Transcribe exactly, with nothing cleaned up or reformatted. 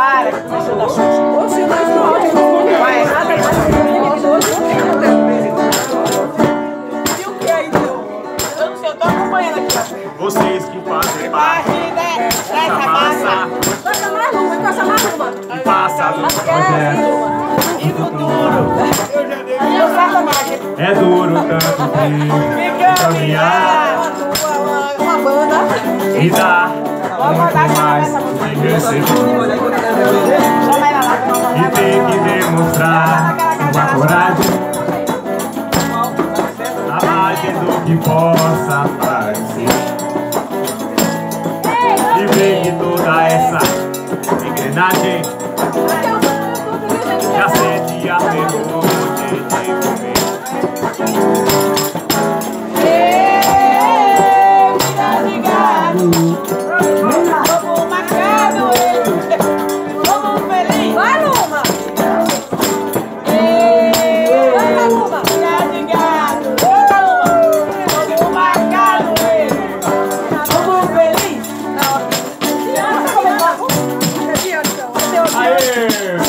Para, que isso da Xuxa. Hoje nós não Vai. nada, e o que aí deu? Eu não sei, eu tô acompanhando aqui, ó. Vocês que fazem Parte parte dessa dessa massa. massa Passa mais uma, passa mais uma. e passa do projeto. E do duro. E o sacanagem. É duro tanto Fica que caminhar Uma, uma banda. e dar muito mais que receber. Chama ela lá, que eu vou E tem que demonstrar uma coragem a margem do que possa parecer. E vem de toda essa engrenagem que acende a ferro de comer. Vamos marcado, vamos feliz. Vai, Luma! Vai, Luma! Tá ligado? Vamos marcado, vamos feliz. Aê!